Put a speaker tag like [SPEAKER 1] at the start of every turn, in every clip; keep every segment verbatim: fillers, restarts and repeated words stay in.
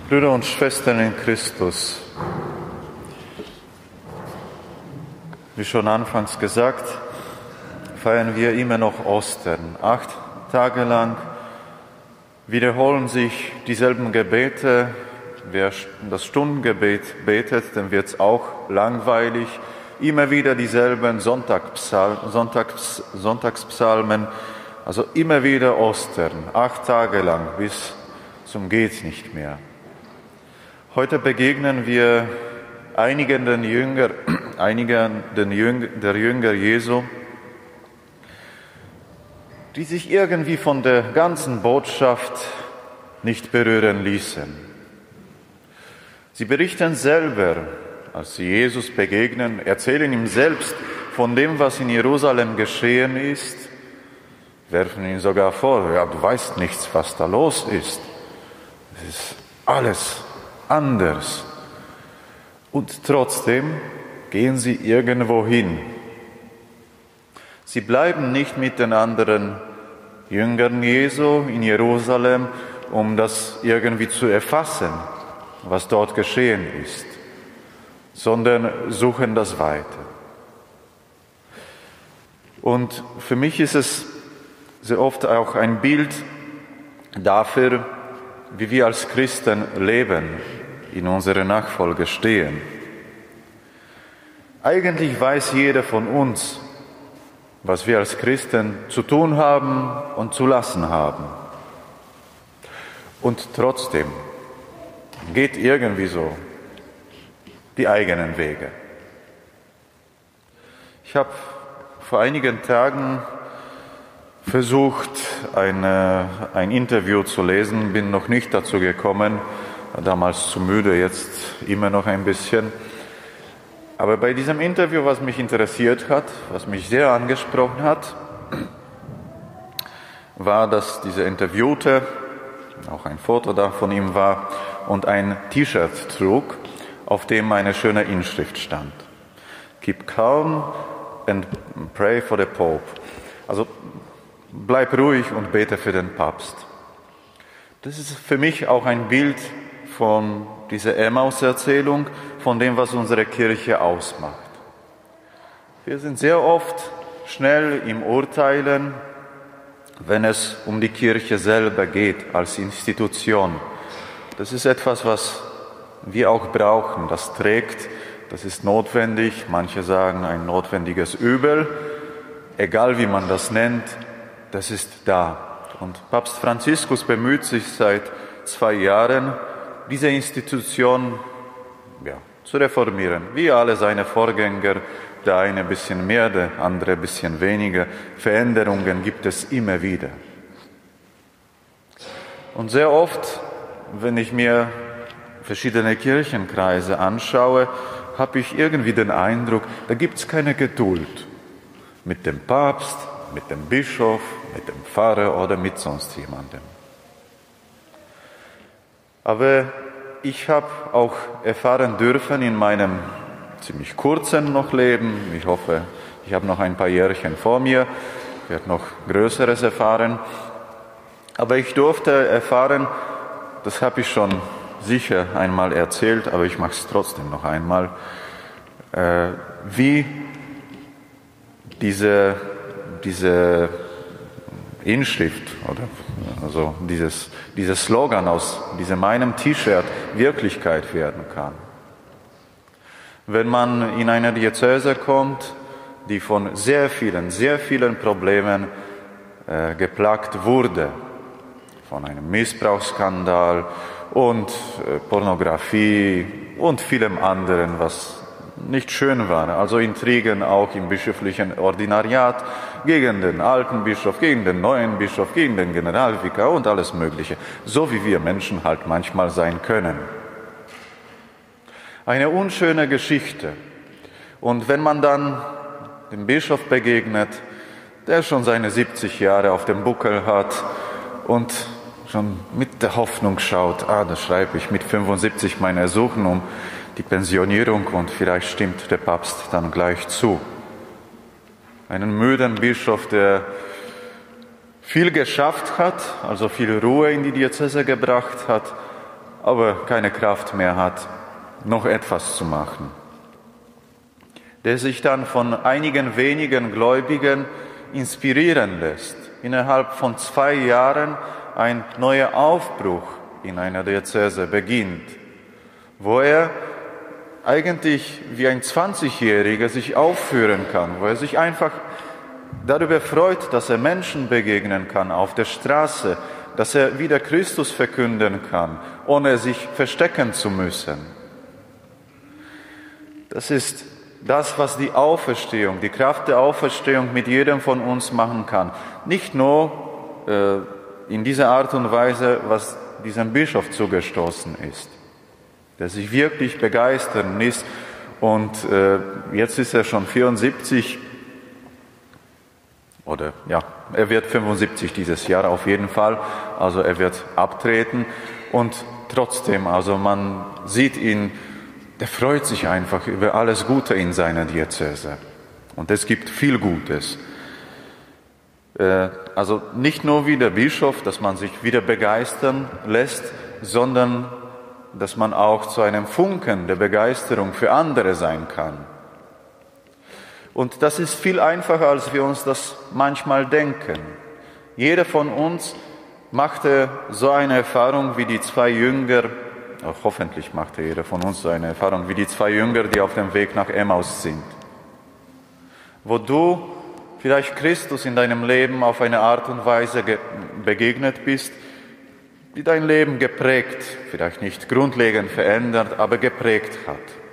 [SPEAKER 1] Brüder und Schwestern in Christus, wie schon anfangs gesagt, feiern wir immer noch Ostern. Acht Tage lang wiederholen sich dieselben Gebete. Wer das Stundengebet betet, dem wird es auch langweilig. Immer wieder dieselben Sonntagspsal- Sonntags- Sonntagspsalmen, also immer wieder Ostern, acht Tage lang, bis zum Geht nicht mehr. Heute begegnen wir einigen, den Jünger, einigen den Jünger, der Jünger Jesu, die sich irgendwie von der ganzen Botschaft nicht berühren ließen. Sie berichten selber, als sie Jesus begegnen, erzählen ihm selbst von dem, was in Jerusalem geschehen ist, werfen ihn sogar vor, ja, du weißt nichts, was da los ist. Es ist alles anders. Und trotzdem gehen sie irgendwo hin. Sie bleiben nicht mit den anderen Jüngern Jesu in Jerusalem, um das irgendwie zu erfassen, was dort geschehen ist, sondern suchen das Weite. Und für mich ist es sehr oft auch ein Bild dafür, wie wir als Christen leben, in unserer Nachfolge stehen. Eigentlich weiß jeder von uns, was wir als Christen zu tun haben und zu lassen haben. Und trotzdem geht irgendwie so die eigenen Wege. Ich habe vor einigen Tagen versucht, eine, ein Interview zu lesen, bin noch nicht dazu gekommen, damals zu müde, jetzt immer noch ein bisschen. Aber bei diesem Interview, was mich interessiert hat, was mich sehr angesprochen hat, war, dass dieser Interviewte, auch ein Foto da von ihm war, und ein T-Shirt trug, auf dem eine schöne Inschrift stand. Keep calm and pray for the Pope. Also bleib ruhig und bete für den Papst. Das ist für mich auch ein Bild von dieser Emmaus-Erzählung, von dem, was unsere Kirche ausmacht. Wir sind sehr oft schnell im Urteilen, wenn es um die Kirche selber geht, als Institution. Das ist etwas, was wir auch brauchen. Das trägt, das ist notwendig. Manche sagen ein notwendiges Übel. Egal wie man das nennt, das ist da. Und Papst Franziskus bemüht sich seit zwei Jahren, diese Institution ja, zu reformieren. Wie alle seine Vorgänger, der eine ein bisschen mehr, der andere ein bisschen weniger. Veränderungen gibt es immer wieder. Und sehr oft, wenn ich mir verschiedene Kirchenkreise anschaue, habe ich irgendwie den Eindruck, da gibt es keine Geduld mit dem Papst, mit dem Bischof, mit dem Pfarrer oder mit sonst jemandem. Aber ich habe auch erfahren dürfen in meinem ziemlich kurzen noch Leben, ich hoffe, ich habe noch ein paar Jährchen vor mir, werde noch Größeres erfahren, aber ich durfte erfahren, das habe ich schon sicher einmal erzählt, aber ich mache es trotzdem noch einmal, äh, wie diese, diese Inschrift oder also dieses, dieses Slogan aus diesem meinem T-Shirt Wirklichkeit werden kann. Wenn man in eine Diözese kommt, die von sehr vielen, sehr vielen Problemen äh, geplagt wurde, von einem Missbrauchsskandal und äh, Pornografie und vielem anderen, was nicht schön war. Also Intrigen auch im bischöflichen Ordinariat gegen den alten Bischof, gegen den neuen Bischof, gegen den Generalvikar und alles Mögliche. So wie wir Menschen halt manchmal sein können. Eine unschöne Geschichte. Und wenn man dann dem Bischof begegnet, der schon seine siebzig Jahre auf dem Buckel hat und schon mit der Hoffnung schaut, ah, da schreibe ich mit fünfundsiebzig mein Ersuchen um die Pensionierung und vielleicht stimmt der Papst dann gleich zu. Einen müden Bischof, der viel geschafft hat, also viel Ruhe in die Diözese gebracht hat, aber keine Kraft mehr hat, noch etwas zu machen. Der sich dann von einigen wenigen Gläubigen inspirieren lässt. Innerhalb von zwei Jahren ein neuer Aufbruch in einer Diözese beginnt, wo er eigentlich wie ein zwanzigjähriger sich aufführen kann, wo er sich einfach darüber freut, dass er Menschen begegnen kann auf der Straße, dass er wieder Christus verkünden kann, ohne sich verstecken zu müssen. Das ist das, was die Auferstehung, die Kraft der Auferstehung mit jedem von uns machen kann. Nicht nur äh, in dieser Art und Weise, was diesem Bischof zugestoßen ist, der sich wirklich begeistern ließ. Und äh, jetzt ist er schon vierundsiebzig, oder ja, er wird fünfundsiebzig dieses Jahr auf jeden Fall, also er wird abtreten. Und trotzdem, also man sieht ihn, der freut sich einfach über alles Gute in seiner Diözese. Und es gibt viel Gutes. Äh, also nicht nur wie der Bischof, dass man sich wieder begeistern lässt, sondern dass man auch zu einem Funken der Begeisterung für andere sein kann. Und das ist viel einfacher, als wir uns das manchmal denken. Jeder von uns machte so eine Erfahrung wie die zwei Jünger, auch hoffentlich machte jeder von uns so eine Erfahrung wie die zwei Jünger, die auf dem Weg nach Emmaus sind. Wo du vielleicht Christus in deinem Leben auf eine Art und Weise begegnet bist, die dein Leben geprägt, vielleicht nicht grundlegend verändert, aber geprägt hat.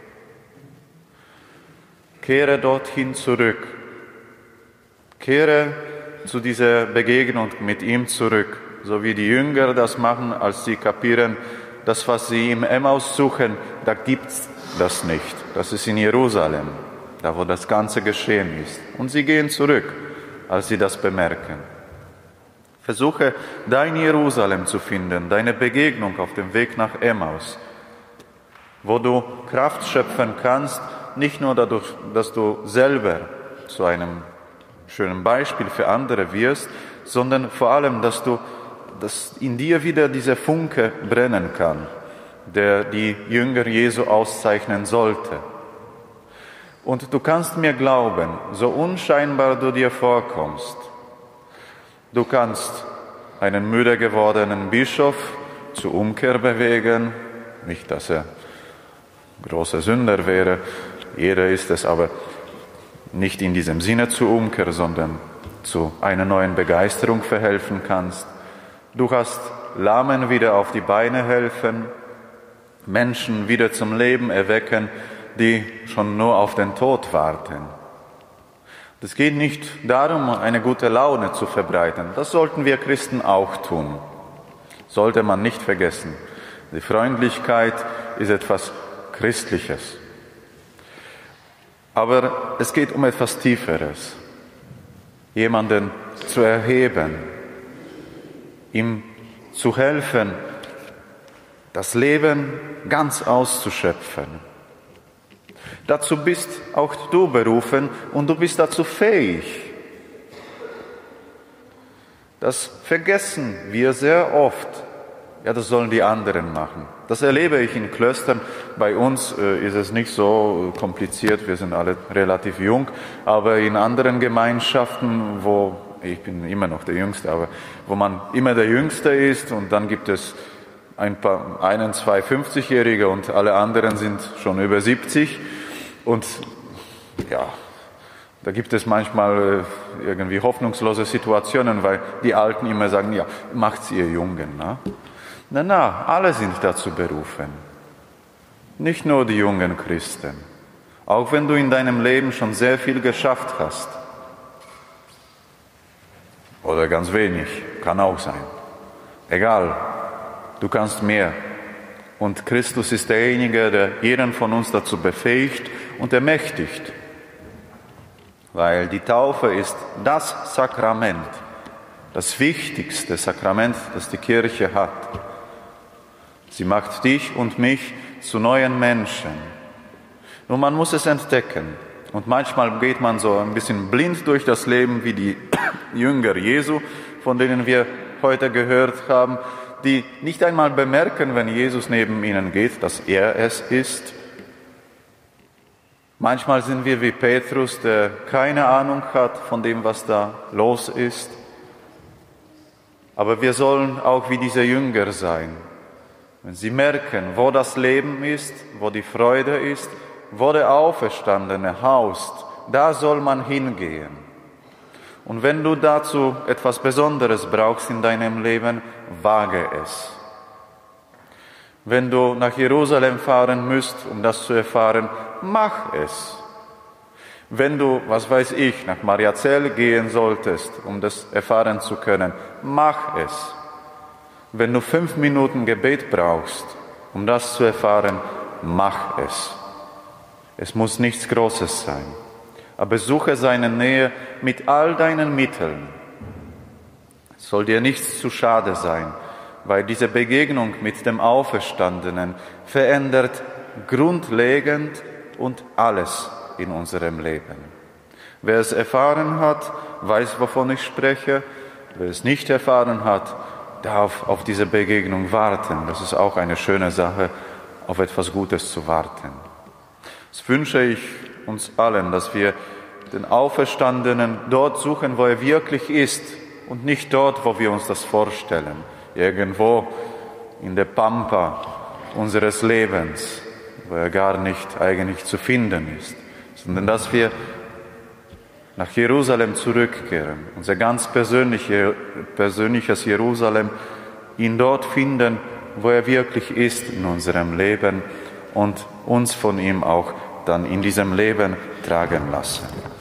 [SPEAKER 1] Kehre dorthin zurück. Kehre zu dieser Begegnung mit ihm zurück, so wie die Jünger das machen, als sie kapieren, das, was sie im Emmaus suchen, da gibt's das nicht. Das ist in Jerusalem, da wo das Ganze geschehen ist. Und sie gehen zurück, als sie das bemerken. Versuche, dein Jerusalem zu finden, deine Begegnung auf dem Weg nach Emmaus, wo du Kraft schöpfen kannst, nicht nur dadurch, dass du selber zu einem schönen Beispiel für andere wirst, sondern vor allem, dass du dass in dir wieder dieser Funke brennen kann, der die Jünger Jesu auszeichnen sollte. Und du kannst mir glauben, so unscheinbar du dir vorkommst, du kannst einen müde gewordenen Bischof zur Umkehr bewegen, nicht, dass er großer Sünder wäre, jeder ist es, aber nicht in diesem Sinne zur Umkehr, sondern zu einer neuen Begeisterung verhelfen kannst. Du kannst Lahmen wieder auf die Beine helfen, Menschen wieder zum Leben erwecken, die schon nur auf den Tod warten. Es geht nicht darum, eine gute Laune zu verbreiten. Das sollten wir Christen auch tun. Sollte man nicht vergessen. Die Freundlichkeit ist etwas Christliches. Aber es geht um etwas Tieferes. Jemanden zu erheben, ihm zu helfen, das Leben ganz auszuschöpfen. Dazu bist auch du berufen und du bist dazu fähig. Das vergessen wir sehr oft. Ja, das sollen die anderen machen. Das erlebe ich in Klöstern. Bei uns äh, ist es nicht so kompliziert, wir sind alle relativ jung, aber in anderen Gemeinschaften, wo ich bin immer noch der Jüngste, aber wo man immer der Jüngste ist und dann gibt es ein paar, einen, zwei fünfzigjährige und alle anderen sind schon über siebzig und ja, da gibt es manchmal irgendwie hoffnungslose Situationen, weil die Alten immer sagen, ja, macht's ihr Jungen, na? Na, na, alle sind dazu berufen. Nicht nur die jungen Christen. Auch wenn du in deinem Leben schon sehr viel geschafft hast. Oder ganz wenig, kann auch sein. Egal, du kannst mehr. Und Christus ist derjenige, der jeden von uns dazu befähigt und ermächtigt. Weil die Taufe ist das Sakrament, das wichtigste Sakrament, das die Kirche hat. Sie macht dich und mich zu neuen Menschen. Nur man muss es entdecken. Und manchmal geht man so ein bisschen blind durch das Leben wie die Jünger Jesu, von denen wir heute gehört haben. die nicht einmal bemerken, wenn Jesus neben ihnen geht, dass er es ist. Manchmal sind wir wie Petrus, der keine Ahnung hat von dem, was da los ist. Aber wir sollen auch wie diese Jünger sein. Wenn sie merken, wo das Leben ist, wo die Freude ist, wo der Auferstandene haust, da soll man hingehen. Und wenn du dazu etwas Besonderes brauchst in deinem Leben, wage es. Wenn du nach Jerusalem fahren müsst, um das zu erfahren, mach es. Wenn du, was weiß ich, nach Mariazell gehen solltest, um das erfahren zu können, mach es. Wenn du fünf Minuten Gebet brauchst, um das zu erfahren, mach es. Es muss nichts Großes sein, aber suche seine Nähe mit all deinen Mitteln. Es soll dir nichts zu schade sein, weil diese Begegnung mit dem Auferstandenen verändert grundlegend und alles in unserem Leben. Wer es erfahren hat, weiß, wovon ich spreche. Wer es nicht erfahren hat, darf auf diese Begegnung warten. Das ist auch eine schöne Sache, auf etwas Gutes zu warten. Das wünsche ich uns allen, dass wir den Auferstandenen dort suchen, wo er wirklich ist und nicht dort, wo wir uns das vorstellen. Irgendwo in der Pampa unseres Lebens, wo er gar nicht eigentlich zu finden ist, sondern dass wir nach Jerusalem zurückkehren, unser ganz persönliche, persönliches Jerusalem, ihn dort finden, wo er wirklich ist in unserem Leben und uns von ihm auch dann in diesem Leben tragen lassen.